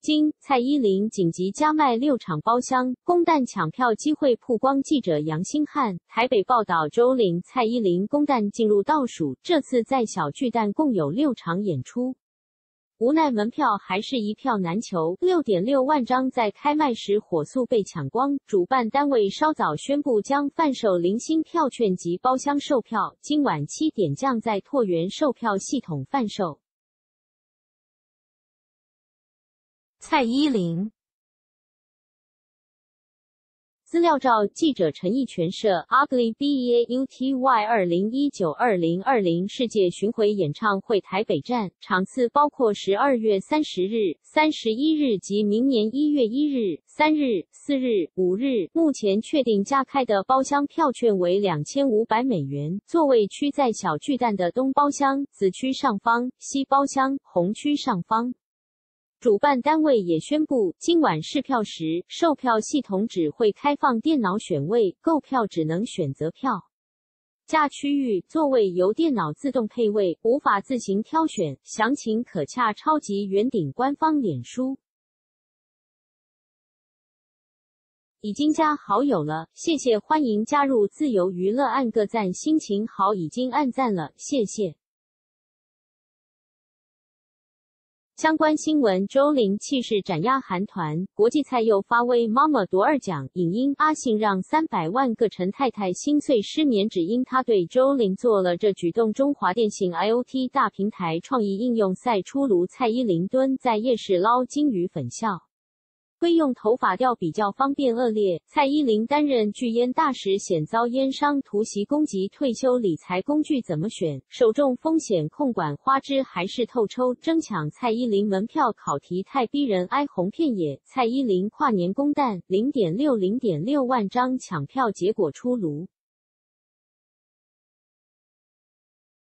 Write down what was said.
经蔡依林紧急加卖6场包厢，公蛋抢票机会曝光。记者杨新汉台北报道，周领蔡依林公蛋进入倒数，这次在小巨蛋共有6场演出。无奈门票还是一票难求，6.6万张在开卖时火速被抢光。主办单位稍早宣布将贩售零星票券及包厢售票，今晚7点将在拓元售票系统贩售。蔡依林资料照，记者陈奕全摄 Ugly Beauty 2019-2020世界巡回演唱会台北站，场次包括12月30日、31日及明年1月1日、3日、4日、5日。目前确定加开的包厢票券为2500美元，座位区在小巨蛋的东包厢、紫区上方、西包厢、红区上方。主办单位也宣布，今晚试票时，售票系统只会开放电脑选位，购票只能选择票价区域，座位由电脑自动配位，无法自行挑选。详情可洽超级圆顶官方脸书。已经加好友了，谢谢，欢迎加入自由娱乐，按个赞，心情好，已经按赞了，谢谢。相关新闻，周领气势斩压韩团，国际赛又发威，妈妈夺2奖。影音阿信让300万个陈太太心碎失眠，只因他对周领做了这举动。中华电信 IoT 大平台创意应用赛出炉，蔡依林蹲在夜市捞金鱼粉笑。归用头发掉比较方便。恶劣，蔡依林担任巨烟大使险遭烟商突袭攻击，退休理财工具怎么选？首重风险控管花枝还是透抽？争抢蔡依林门票考题太逼人，哀鸿遍野。蔡依林跨年公蛋0.6万张抢票结果出炉。